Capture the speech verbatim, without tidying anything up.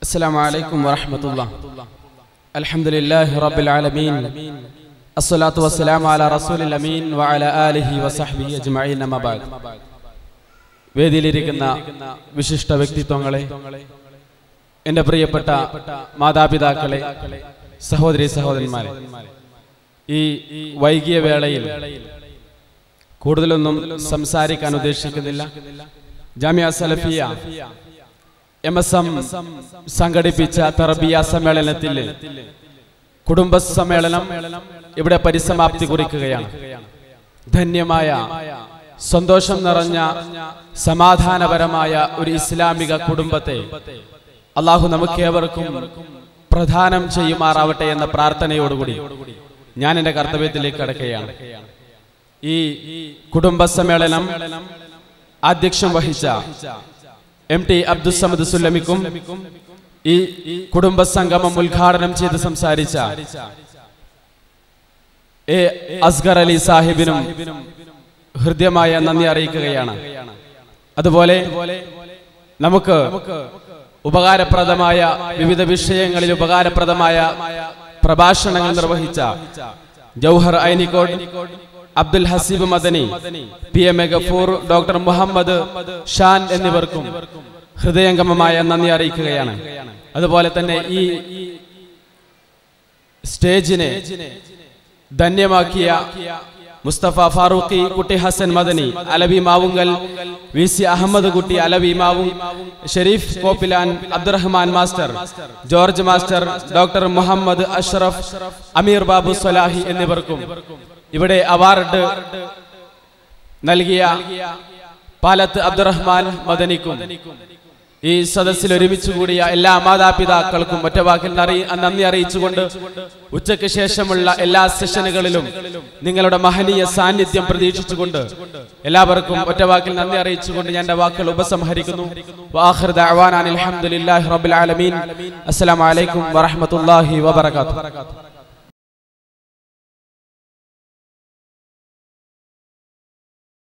السلام عليكم ورحمة الله. الحمد لله رب العالمين. الصلاة والسلام على رسول الأمين وعلى آله وصحبه أجمعين. أما بعد. വേദിയിലിരിക്കുന്ന വിശിഷ്ട വ്യക്തിത്വങ്ങളെ, എൻ്റെ പ്രിയപ്പെട്ട മാതാപിതാക്കളെ, സഹോദരി സഹോദരന്മാരെ, ഈ വൈകിയ വേളയിൽ കൂടുതലൊന്നും സംസാരിക്കാൻ ഉദ്ദേശിക്കുന്നില്ല. Jamia Salafiya M S M സംഘടിപ്പിച്ച തർബിയ സമ്മേളനത്തിൽ കുടുംബ സമ്മേളനം ഇവിടെ പരിസമാപ്തി കുറിക്കുകയാണ്. ധന്യമായ, സന്തോഷം നിറഞ്ഞ, സമാധാനപരമായ ഒരു ഇസ്ലാമിക കുടുംബത്തെ അള്ളാഹു നമുക്കേവർക്കും പ്രദാനം ചെയ്യുമാറാവട്ടെ എന്ന പ്രാർത്ഥനയോടുകൂടി ഞാൻ എൻ്റെ കർത്തവ്യത്തിലേക്ക് കടക്കുകയാണ്. ഈ കുടുംബ സമ്മേളനം അധ്യക്ഷം വഹിച്ച എം ടി അബ്ദുസ്സമദ് സുല്ലമിക്കും ഈ കുടുംബ സംഗമം ഉദ്ഘാടനം ചെയ്ത് സംസാരിച്ച എ അസ്ഗർ അലി സാഹിബിനും ഹൃദ്യമായ നന്ദി അറിയിക്കുകയാണ്. അതുപോലെ നമുക്ക് ഉപകാരപ്രദമായ വിവിധ വിഷയങ്ങളിൽ ഉപകാരപ്രദമായ പ്രഭാഷണങ്ങൾ നിർവഹിച്ച Jouhar Ainikode, Abdul Haseeb Madani, P M A Gafoor, doctor Muhammad Shan എന്നിവർക്കും ഹൃദയംഗമമായ നന്ദി അറിയിക്കുകയാണ്. അതുപോലെ തന്നെ ഈ സ്റ്റേജിനെ ധന്യമാക്കിയ Musthafa Farooqi, Kutty Hassan Madani, Alavi Mavungal, V C Ahammed Kutty, Alavi Mavu, Shereef Koppilan, Abdurahman master, George master, doctor Muhammad Ashraf, Ameer Babu Swalahi എന്നിവർക്കും ഇവിടെ അവാർഡ് നൽകിയ പാലത്ത് അബ്ദുറഹ്മാൻ മദനിക്കും ഈ സദസ്സിൽ ഒരുമിച്ച് കൂടിയ എല്ലാ മാതാപിതാക്കൾക്കും ഒറ്റവാക്കിൽ നന്ദി അറിയിച്ചുകൊണ്ട് ഉച്ചയ്ക്ക് ശേഷമുള്ള എല്ലാ സെഷനുകളിലും നിങ്ങളുടെ മഹനീയ സാന്നിധ്യം പ്രതീക്ഷിച്ചുകൊണ്ട് എല്ലാവർക്കും ഒറ്റവാക്കിൽ നന്ദി അറിയിച്ചുകൊണ്ട് ഞാൻ എൻ്റെ വാക്കുകൾ ഉപസംഹരിക്കുന്നു. വആഖിറു ദഅ്വാനാ അൽഹംദുലില്ലാഹി റബ്ബിൽ ആലമീൻ. അസ്സലാമു അലൈക്കും വറഹ്മത്തുള്ളാഹി വബറകാതുഹു.